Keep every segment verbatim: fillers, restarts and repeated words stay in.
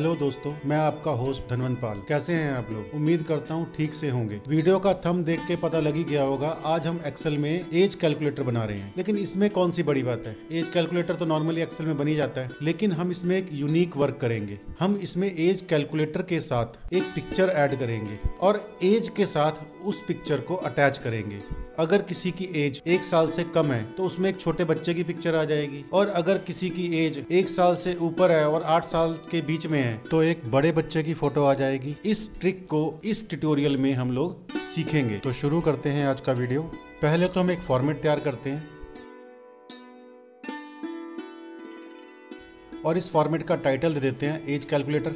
Hello दोस्तों, मैं आपका होस्ट धनवंत पाल। कैसे हैं आप लोग? उम्मीद करता हूँ ठीक से होंगे। वीडियो का थंब देख के पता लग ही गया होगा, आज हम एक्सेल में एज कैलकुलेटर बना रहे हैं। लेकिन इसमें कौन सी बड़ी बात है, एज कैलकुलेटर तो नॉर्मली एक्सेल में बन ही जाता है, लेकिन हम इसमें एक यूनिक वर्क करेंगे। हम इसमें एज कैलकुलेटर के साथ एक पिक्चर ऐड करेंगे और एज के साथ उस पिक्चर को अटैच करेंगे। अगर किसी की एज एक साल से कम है तो उसमें एक छोटे बच्चे की पिक्चर आ जाएगी, और अगर किसी की एज एक साल से ऊपर है और आठ साल के बीच में है तो एक बड़े बच्चे की फोटो आ जाएगी। इस ट्रिक को इस ट्यूटोरियल में हम लोग सीखेंगे। तो शुरू करते हैं आज का वीडियो। पहले तो हम एक फॉर्मेट तैयार करते हैं और इस फॉर्मेट का टाइटल दे देते हैं एज कैलकुलेटर।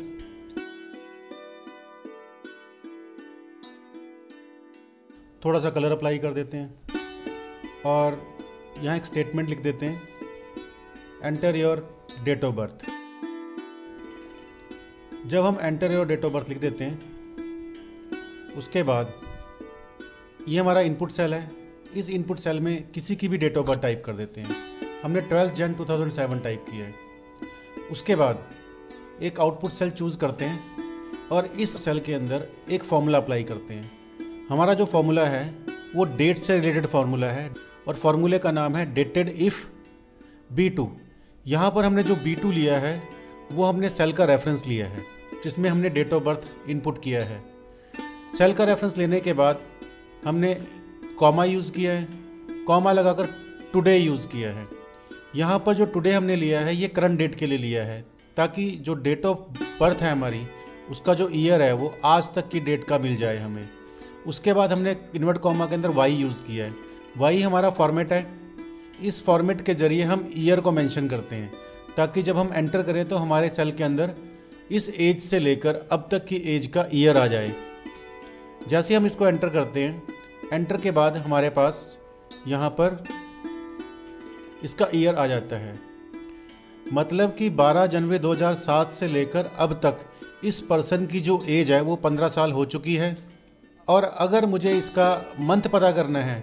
थोड़ा सा कलर अप्लाई कर देते हैं और यहाँ एक स्टेटमेंट लिख देते हैं, enter your date of birth. जब हम enter your date of birth लिख देते हैं, उसके बाद ये हमारा इनपुट सेल है। इस इनपुट सेल में किसी की भी डेट ऑफ बर्थ टाइप कर देते हैं। हमने ट्वेल्थ जन टू थाउजेंड सेवन टाइप किया है। उसके बाद एक आउटपुट सेल चूज़ करते हैं और इस सेल के अंदर एक फॉर्मूला अप्लाई करते हैं। हमारा जो फॉर्मूला है वो डेट से रिलेटेड फार्मूला है और फार्मूले का नाम है डेटेड इफ़ बी टू। यहाँ पर हमने जो बी टू लिया है वो हमने सेल का रेफरेंस लिया है जिसमें हमने डेट ऑफ बर्थ इनपुट किया है। सेल का रेफरेंस लेने के बाद हमने कॉमा यूज़ किया है, कॉमा लगाकर टुडे यूज़ किया है। यहाँ पर जो टुडे हमने लिया है ये करंट डेट के लिए लिया है, ताकि जो डेट ऑफ बर्थ है हमारी उसका जो ईयर है वो आज तक की डेट का मिल जाए हमें। उसके बाद हमने इन्वर्ट कॉमा के अंदर वाई यूज़ किया है। वाई हमारा फॉर्मेट है। इस फॉर्मेट के ज़रिए हम ईयर को मेंशन करते हैं, ताकि जब हम एंटर करें तो हमारे सेल के अंदर इस एज से लेकर अब तक की एज का ईयर आ जाए। जैसे हम इसको एंटर करते हैं, एंटर के बाद हमारे पास यहाँ पर इसका ईयर आ जाता है। मतलब कि बारह जनवरी दो हज़ार सात से लेकर अब तक इस पर्सन की जो एज है वो पंद्रह साल हो चुकी है। और अगर मुझे इसका मंथ पता करना है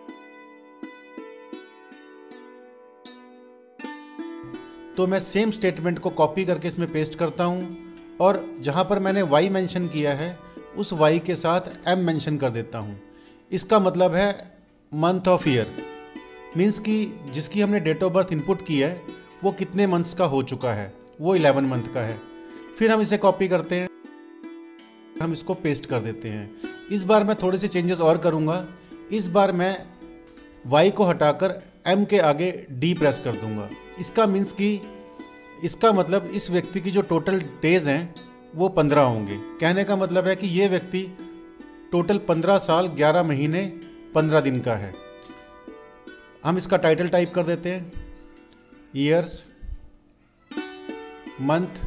तो मैं सेम स्टेटमेंट को कॉपी करके इसमें पेस्ट करता हूँ और जहाँ पर मैंने वाई मेंशन किया है उस वाई के साथ एम मेंशन कर देता हूँ। इसका मतलब है मंथ ऑफ ईयर, मीन्स कि जिसकी हमने डेट ऑफ बर्थ इनपुट की है वो कितने मंथ्स का हो चुका है, वो इलेवन मंथ का है। फिर हम इसे कॉपी करते हैं, हम इसको पेस्ट कर देते हैं। इस बार मैं थोड़े से चेंजेस और करूँगा। इस बार मैं y को हटाकर m के आगे d प्रेस कर दूँगा। इसका मीन्स कि इसका मतलब इस व्यक्ति की जो टोटल डेज हैं वो पंद्रह होंगे। कहने का मतलब है कि ये व्यक्ति टोटल पंद्रह साल ग्यारह महीने पंद्रह दिन का है। हम इसका टाइटल टाइप कर देते हैं, ईयर्स, मंथ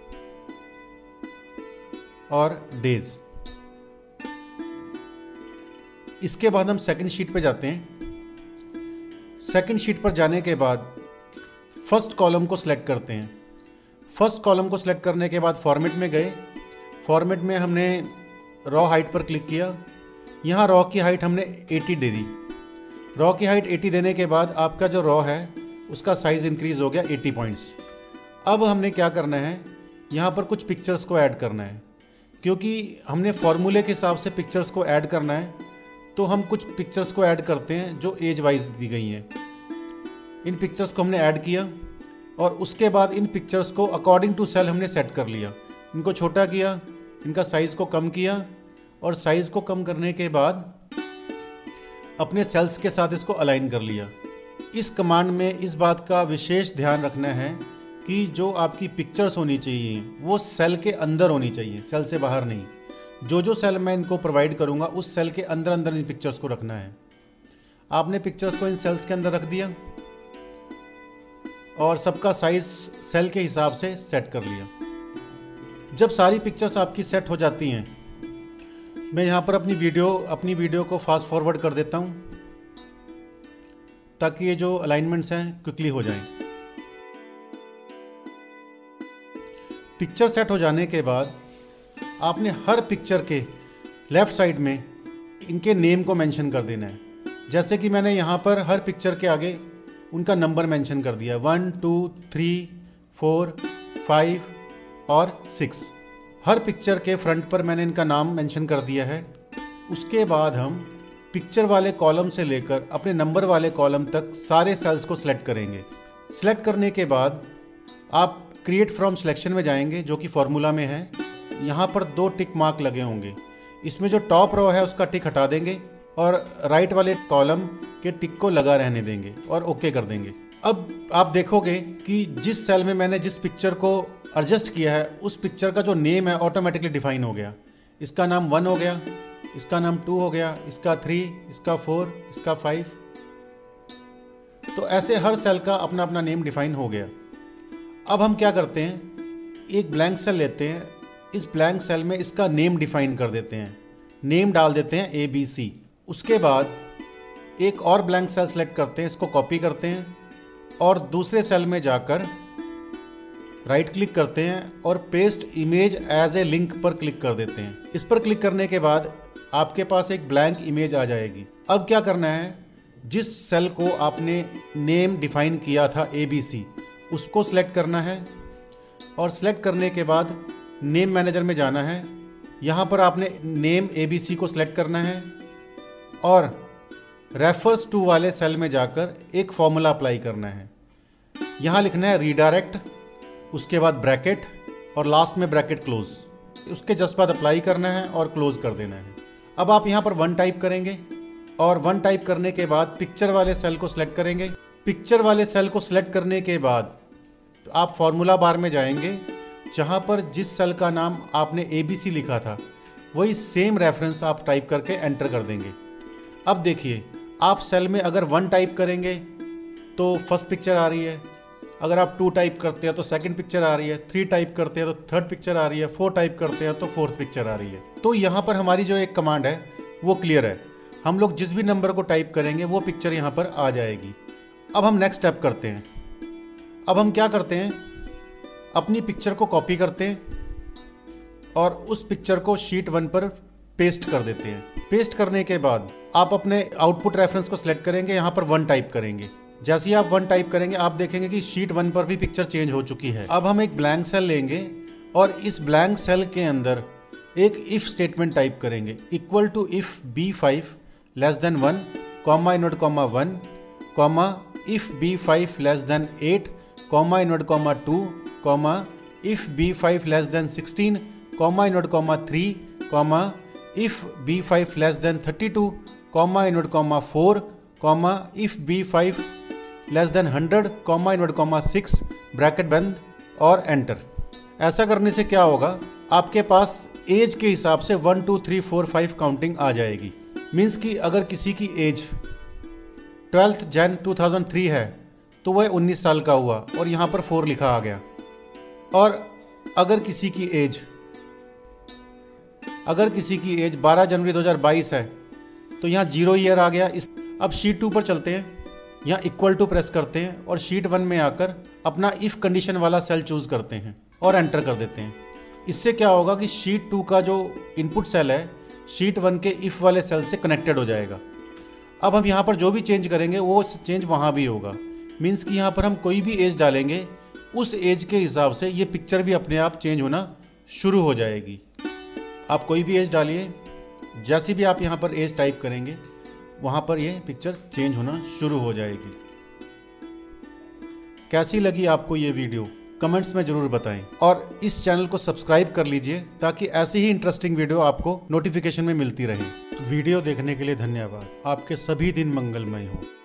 और डेज। इसके बाद हम सेकंड शीट पे जाते हैं। सेकंड शीट पर जाने के बाद फर्स्ट कॉलम को सिलेक्ट करते हैं। फर्स्ट कॉलम को सिलेक्ट करने के बाद फॉर्मेट में गए। फॉर्मेट में हमने रॉ हाइट पर क्लिक किया। यहाँ रॉ की हाइट हमने अस्सी दे दी। रॉ की हाइट अस्सी देने के बाद आपका जो रॉ है उसका साइज़ इंक्रीज़ हो गया अस्सी पॉइंट्स। अब हमने क्या करना है, यहाँ पर कुछ पिक्चर्स को ऐड करना है। क्योंकि हमने फार्मूले के हिसाब से पिक्चर्स को ऐड करना है तो हम कुछ पिक्चर्स को ऐड करते हैं जो एज वाइज दी गई हैं। इन पिक्चर्स को हमने ऐड किया और उसके बाद इन पिक्चर्स को अकॉर्डिंग टू सेल हमने सेट कर लिया। इनको छोटा किया, इनका साइज़ को कम किया और साइज़ को कम करने के बाद अपने सेल्स के साथ इसको अलाइन कर लिया। इस कमांड में इस बात का विशेष ध्यान रखना है कि जो आपकी पिक्चर्स होनी चाहिए वो सेल के अंदर होनी चाहिए, सेल से बाहर नहीं। जो जो सेल मैं इनको प्रोवाइड करूँगा उस सेल के अंदर अंदर इन पिक्चर्स को रखना है। आपने पिक्चर्स को इन सेल्स के अंदर रख दिया और सबका साइज सेल के हिसाब से सेट कर लिया। जब सारी पिक्चर्स आपकी सेट हो जाती हैं, मैं यहाँ पर अपनी वीडियो अपनी वीडियो को फास्ट फॉरवर्ड कर देता हूँ ताकि ये जो अलाइनमेंट्स हैं क्विकली हो जाएं। पिक्चर सेट हो जाने के बाद आपने हर पिक्चर के लेफ़्ट साइड में इनके नेम को मेंशन कर देना है। जैसे कि मैंने यहाँ पर हर पिक्चर के आगे उनका नंबर मेंशन कर दिया, one two three four five और सिक्स। हर पिक्चर के फ्रंट पर मैंने इनका नाम मेंशन कर दिया है। उसके बाद हम पिक्चर वाले कॉलम से लेकर अपने नंबर वाले कॉलम तक सारे सेल्स को सिलेक्ट करेंगे। सिलेक्ट करने के बाद आप क्रिएट फ्रॉम सिलेक्शन में जाएंगे, जो कि फॉर्मूला में है। यहाँ पर दो टिक मार्क लगे होंगे। इसमें जो टॉप रो है उसका टिक हटा देंगे और राइट वाले कॉलम के टिक को लगा रहने देंगे और ओके कर देंगे। अब आप देखोगे कि जिस सेल में मैंने जिस पिक्चर को एडजस्ट किया है उस पिक्चर का जो नेम है ऑटोमेटिकली डिफाइन हो गया। इसका नाम वन हो गया, इसका नाम टू हो गया, इसका थ्री, इसका फोर, इसका फाइव। तो ऐसे हर सेल का अपना अपना नेम डिफाइन हो गया। अब हम क्या करते हैं, एक ब्लैंक सेल लेते हैं, इस ब्लैंक सेल में इसका नेम डिफाइन कर देते हैं। नेम डाल देते हैं ए बी सी। उसके बाद एक और ब्लैंक सेल सेलेक्ट करते हैं, इसको कॉपी करते हैं और दूसरे सेल में जाकर राइट क्लिक करते हैं और paste image as a link पर क्लिक कर देते हैं। इस पर क्लिक करने के बाद आपके पास एक ब्लैंक इमेज आ जाएगी। अब क्या करना है, जिस सेल को आपने नेम डिफाइन किया था ए बी सी, उसको सिलेक्ट करना है और सिलेक्ट करने के बाद नेम मैनेजर में जाना है। यहाँ पर आपने नेम ए बी सी को सिलेक्ट करना है और रेफर्स टू वाले सेल में जाकर एक फॉर्मूला अप्लाई करना है। यहाँ लिखना है रीडायरेक्ट, उसके बाद ब्रैकेट और लास्ट में ब्रैकेट क्लोज। उसके जस्ट बाद अप्लाई करना है और क्लोज कर देना है। अब आप यहाँ पर वन टाइप करेंगे और वन टाइप करने के बाद पिक्चर वाले सेल को सिलेक्ट करेंगे। पिक्चर वाले सेल को सिलेक्ट करने के बाद आप फॉर्मूला बार में जाएंगे, जहाँ पर जिस सेल का नाम आपने ए बी सी लिखा था वही सेम रेफरेंस आप टाइप करके एंटर कर देंगे। अब देखिए, आप सेल में अगर वन टाइप करेंगे तो फर्स्ट पिक्चर आ रही है, अगर आप टू टाइप करते हैं तो सेकंड पिक्चर आ रही है, थ्री टाइप करते हैं तो थर्ड पिक्चर आ रही है, फोर टाइप करते हैं तो फोर्थ पिक्चर आ रही है। तो यहाँ पर हमारी जो एक कमांड है वो क्लियर है। हम लोग जिस भी नंबर को टाइप करेंगे वो पिक्चर यहाँ पर आ जाएगी। अब हम नेक्स्ट स्टेप करते हैं। अब हम क्या करते हैं, अपनी पिक्चर को कॉपी करते हैं और उस पिक्चर को शीट वन पर पेस्ट कर देते हैं। पेस्ट करने के बाद आप अपने आउटपुट रेफरेंस को सिलेक्ट करेंगे, यहाँ पर वन टाइप करेंगे। जैसे ही आप वन टाइप करेंगे आप देखेंगे कि शीट वन पर भी पिक्चर चेंज हो चुकी है। अब हम एक ब्लैंक सेल लेंगे और इस ब्लैंक सेल के अंदर एक इफ स्टेटमेंट टाइप करेंगे, equal to if B five less than one, comma inverted comma one, comma if B five less than eight, comma inverted comma two, comma if B five less than sixteen, comma inverted comma three, comma if B five less than thirty two, comma inverted comma four, comma if B five less than hundred, comma inverted comma six, ब्रैकेट bracket और enter. ऐसा करने से क्या होगा, आपके पास as के हिसाब से one two three four five counting आ जाएगी। मीन्स कि अगर किसी की age twelfth Jan two thousand three है तो वह उन्नीस साल का हुआ और यहाँ पर फोर लिखा आ गया। और अगर किसी की एज अगर किसी की एज बारह जनवरी दो हज़ार बाईस है तो यहाँ जीरो ईयर आ गया। इस अब शीट टू पर चलते हैं, यहाँ इक्वल टू प्रेस करते हैं और शीट वन में आकर अपना इफ़ कंडीशन वाला सेल चूज़ करते हैं और एंटर कर देते हैं। इससे क्या होगा कि शीट टू का जो इनपुट सेल है शीट वन के इफ़ वाले सेल से कनेक्टेड हो जाएगा। अब हम यहाँ पर जो भी चेंज करेंगे वो चेंज वहाँ भी होगा। मीन्स कि यहाँ पर हम कोई भी एज डालेंगे उस एज के हिसाब से ये पिक्चर भी अपने आप चेंज होना शुरू हो जाएगी। आप कोई भी एज डालिए, जैसी भी आप यहाँ पर एज टाइप करेंगे वहाँ पर ये पिक्चर चेंज होना शुरू हो जाएगी। कैसी लगी आपको ये वीडियो कमेंट्स में ज़रूर बताएं और इस चैनल को सब्सक्राइब कर लीजिए ताकि ऐसी ही इंटरेस्टिंग वीडियो आपको नोटिफिकेशन में मिलती रहे। वीडियो देखने के लिए धन्यवाद। आपके सभी दिन मंगलमय हो।